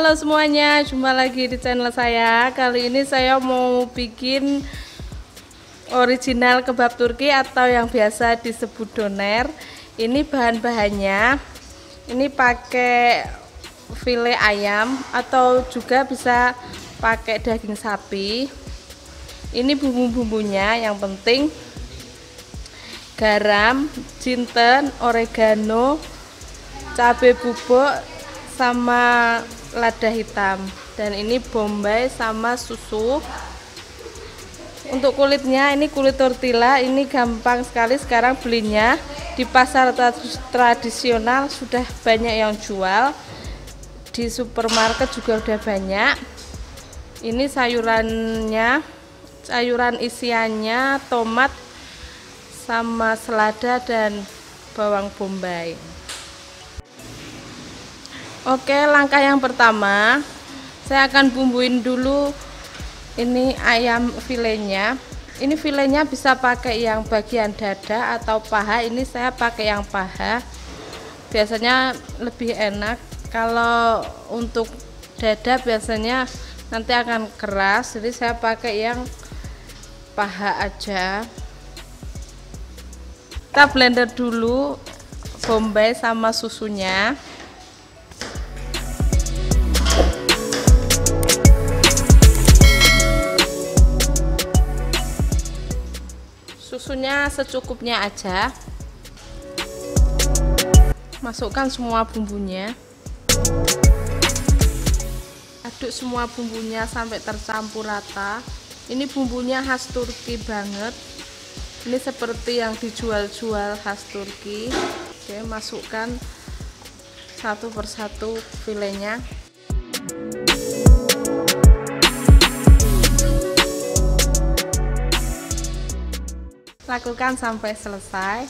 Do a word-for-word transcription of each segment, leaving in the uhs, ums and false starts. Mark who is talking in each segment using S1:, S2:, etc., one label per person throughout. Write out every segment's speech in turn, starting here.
S1: Halo semuanya, jumpa lagi di channel saya. Kali ini saya mau bikin original kebab Turki atau yang biasa disebut doner. Ini bahan-bahannya, ini pakai file ayam atau juga bisa pakai daging sapi. Ini bumbu-bumbunya, yang penting garam, jinten, oregano, cabai bubuk, sama lada hitam, dan ini bombay sama susu. Untuk kulitnya, ini kulit tortilla, ini gampang sekali sekarang belinya di pasar tradisional, sudah banyak yang jual, di supermarket juga udah banyak. Ini sayurannya, sayuran isiannya tomat sama selada dan bawang bombay. Oke, langkah yang pertama saya akan bumbuin dulu ini ayam filenya. Ini filenya bisa pakai yang bagian dada atau paha. Ini saya pakai yang paha, biasanya lebih enak. Kalau untuk dada biasanya nanti akan keras, jadi saya pakai yang paha aja. Kita blender dulu bombay sama susunya. Susunya secukupnya aja. Masukkan semua bumbunya. Aduk semua bumbunya sampai tercampur rata. Ini bumbunya khas Turki banget. Ini seperti yang dijual-jual khas Turki. Oke, masukkan satu persatu filenya. Lakukan sampai selesai.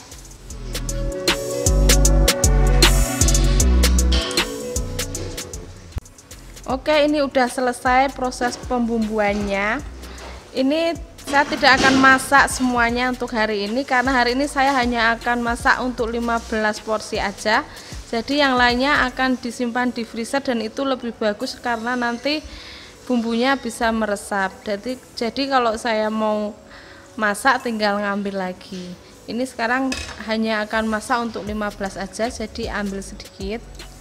S1: Oke, ini udah selesai proses pembumbuannya. Ini saya tidak akan masak semuanya untuk hari ini, karena hari ini saya hanya akan masak untuk lima belas porsi aja. Jadi yang lainnya akan disimpan di freezer, dan itu lebih bagus karena nanti bumbunya bisa meresap. Jadi jadi kalau saya mau masak tinggal ngambil lagi. Ini sekarang hanya akan masak untuk lima belas aja, jadi ambil sedikit.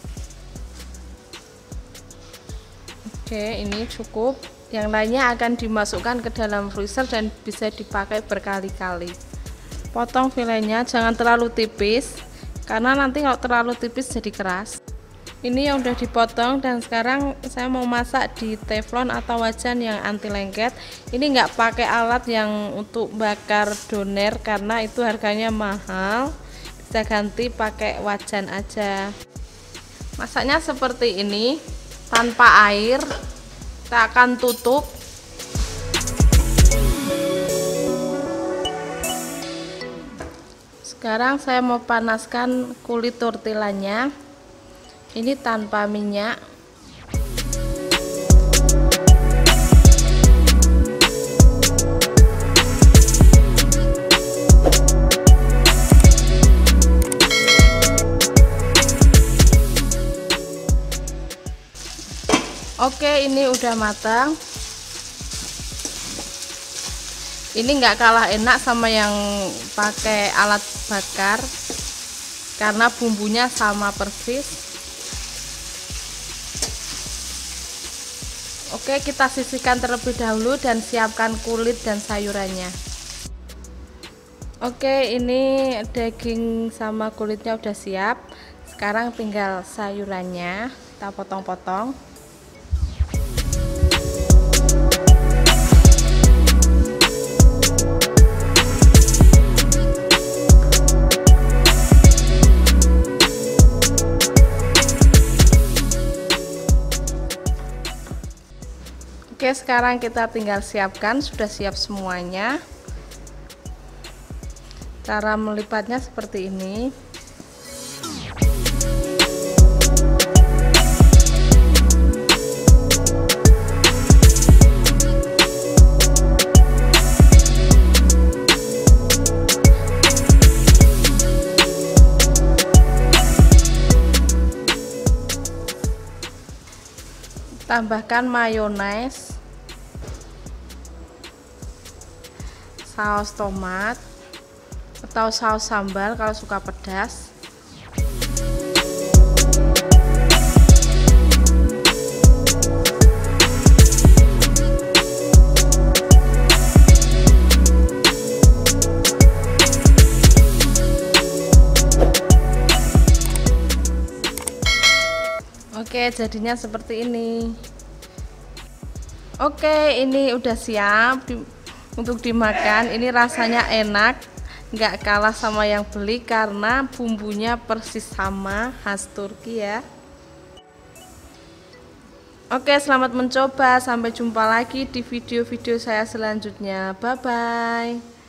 S1: Oke, ini cukup. Yang lainnya akan dimasukkan ke dalam freezer dan bisa dipakai berkali-kali. Potong filenya, jangan terlalu tipis karena nanti kalau terlalu tipis jadi keras. Ini yang udah dipotong, dan sekarang saya mau masak di teflon atau wajan yang anti lengket. Ini nggak pakai alat yang untuk bakar doner karena itu harganya mahal. Bisa ganti pakai wajan aja. Masaknya seperti ini, tanpa air. Kita akan tutup. Sekarang saya mau panaskan kulit tortillanya. Ini tanpa minyak. Oke, ini udah matang. Ini nggak kalah enak sama yang pakai alat bakar karena bumbunya sama persis. Oke, kita sisihkan terlebih dahulu dan siapkan kulit dan sayurannya. Oke, ini daging sama kulitnya udah siap. Sekarang tinggal sayurannya kita potong-potong. Oke, sekarang kita tinggal siapkan, sudah siap semuanya. Cara melipatnya seperti ini. Tambahkan mayones, saus tomat atau saus sambal kalau suka pedas. Oke, jadinya seperti ini. Oke, ini udah siap di, untuk dimakan. Ini rasanya enak, nggak kalah sama yang beli karena bumbunya persis sama khas Turki ya. Oke, selamat mencoba. Sampai jumpa lagi di video-video saya selanjutnya. Bye bye.